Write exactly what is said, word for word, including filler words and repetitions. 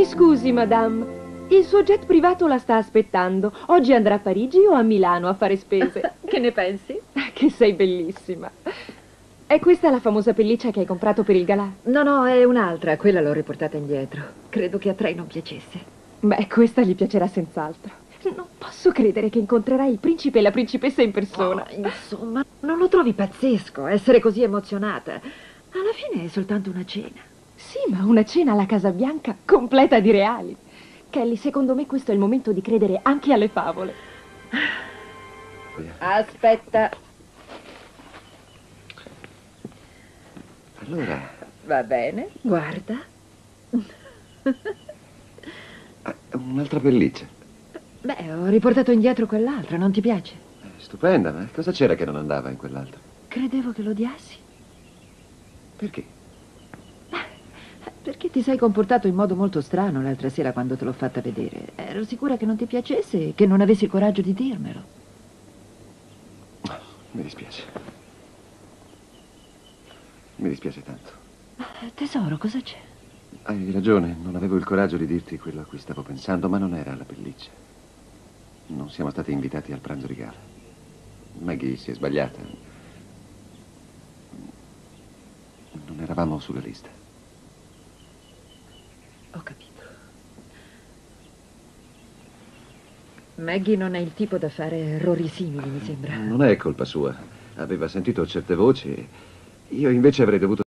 scusi, madame. Il suo jet privato la sta aspettando. Oggi andrà a Parigi o a Milano a fare spese. Che ne pensi? Che sei bellissima. È questa la famosa pelliccia che hai comprato per il galà? No, no, è un'altra. Quella l'ho riportata indietro. Credo che a Trey non piacesse. Beh, questa gli piacerà senz'altro. Non posso credere che incontrerai il principe e la principessa in persona. Oh, insomma, non lo trovi pazzesco essere così emozionata? Alla fine è soltanto una cena. Sì, ma una cena alla Casa Bianca completa di reali. Kelly, secondo me questo è il momento di credere anche alle favole. Aspetta. Allora... Va bene, guarda. Ah, un'altra pelliccia. Beh, ho riportato indietro quell'altra, non ti piace? È stupenda, ma cosa c'era che non andava in quell'altra? Credevo che lo odiassi. Perché? Perché ti sei comportato in modo molto strano l'altra sera quando te l'ho fatta vedere. Ero sicura che non ti piacesse e che non avessi il coraggio di dirmelo. Mi dispiace. Mi dispiace tanto. Tesoro, cosa c'è? Hai ragione, non avevo il coraggio di dirti quello a cui stavo pensando, ma non era la pelliccia. Non siamo stati invitati al pranzo di gala. Maggie si è sbagliata. Non eravamo sulla lista. Ho capito. Maggie non è il tipo da fare errori simili, mi sembra. Non è colpa sua. Aveva sentito certe voci. Io invece avrei dovuto